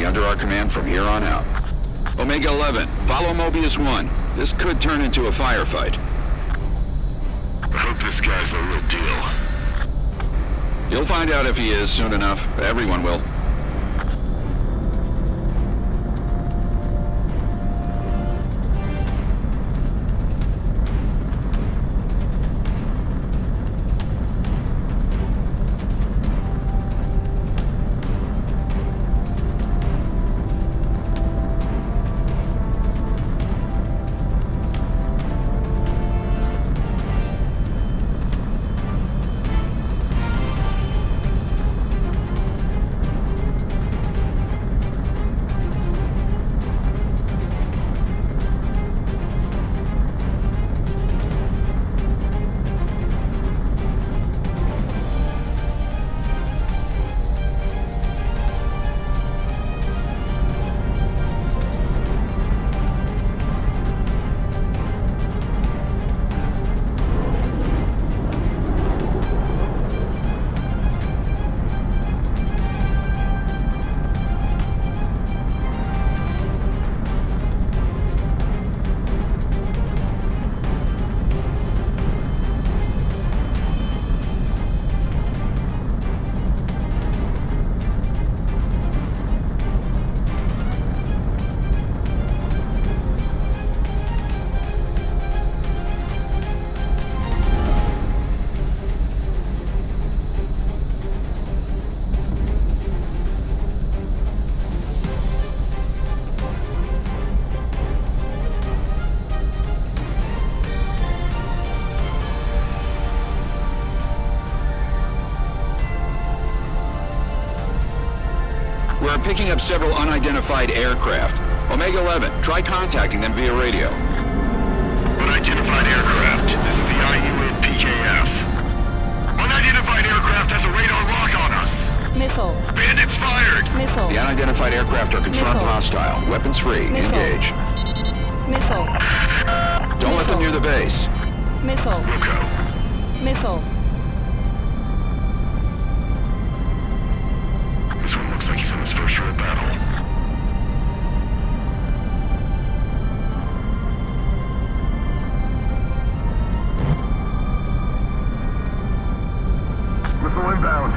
be under our command from here on out. Omega 11, follow Mobius 1. This could turn into a firefight. I hope this guy's the real deal. You'll find out if he is soon enough. Everyone will. We're picking up several unidentified aircraft. Omega 11, try contacting them via radio. Unidentified aircraft. This is the IUN PKF. Unidentified aircraft has a radar lock on us. Missile. Bandits fired. Missile. The unidentified aircraft are confirmed Missile. hostile. Weapons free. Missile. Engage. Missile. Don't let them near the base. Missile. Wilco. Missile. This one looks like he's in his first real battle. Missile inbound.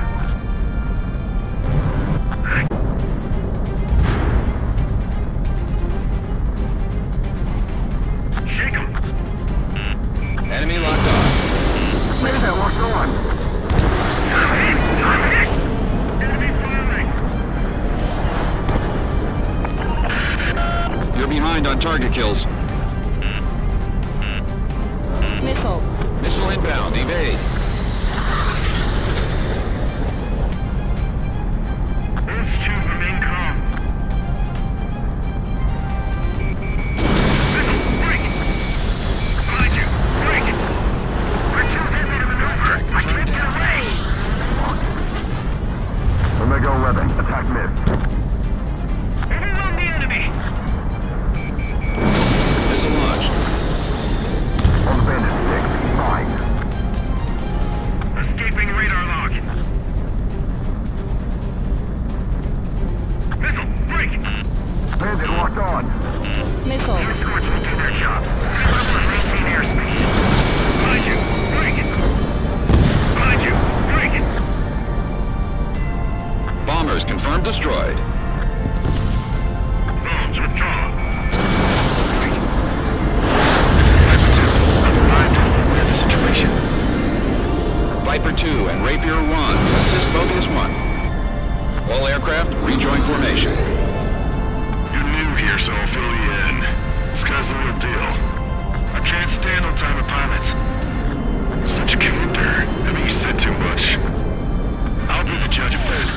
Shake him. Enemy locked on. Missile locked on. I'm hit! I'm hit! Enemy firing! You're behind on target kills. Missile. Missile inbound. Evade. Those two remain calm. Missile, break it! Behind you, break it! We're too busy to maneuver! I can't get away! Omega 11, attack missed. Overrun the enemy! Missile launched. On the bandit 6, 5. Escaping radar lock. Missile, break! Bandit locked on. Missile. Two squads will do their job. Maintain airspace. Behind you, break it! Behind you, break it! Bombers confirmed destroyed. Bombs withdraw. Viper 2 and Rapier 1 assist Mobius 1. All aircraft rejoin formation. You're new here, so I'll fill you in. This guy's the real deal. I can't stand on time with pilots. Such a character. I mean, you said too much. I'll be the judge of this.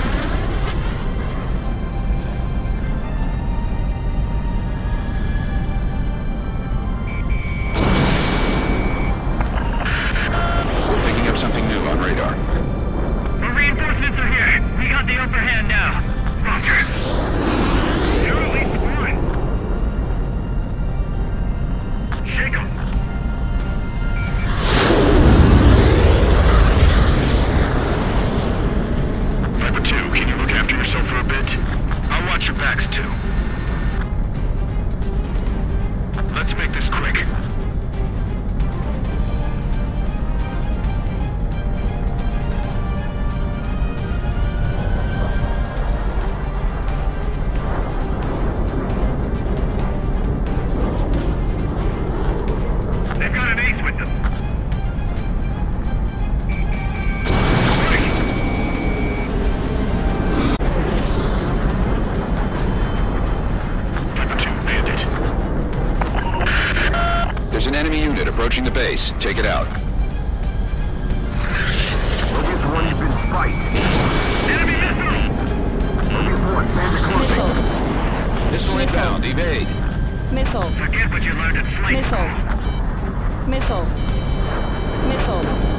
Something new on radar. The reinforcements are here. We got the upper hand now. Roger. You're at least one. Shake 'em. Viper 2, approaching the base. Take it out. Mobius 1, you've been spiked. Enemy missile! Mobius 1, fans are closing. Missile inbound. Evade. Missile. Forget what you learned at flight Missile. Missile. Missile.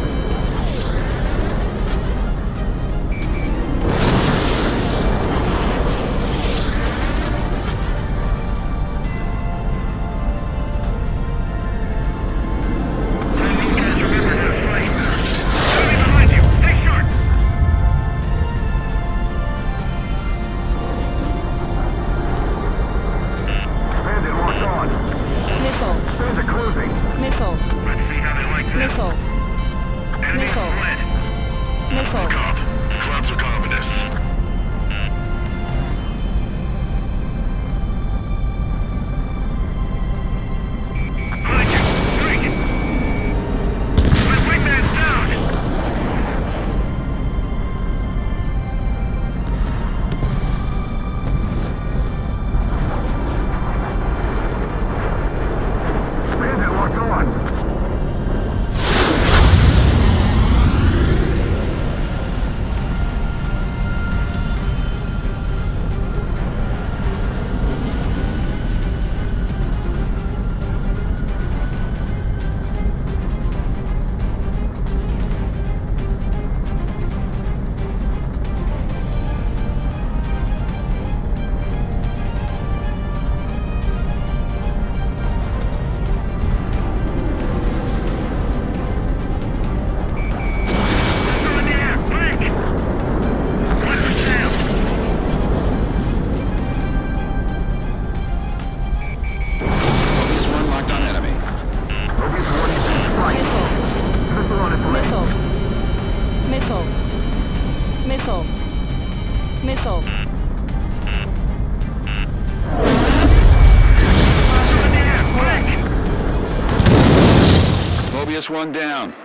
Mobius 1 down.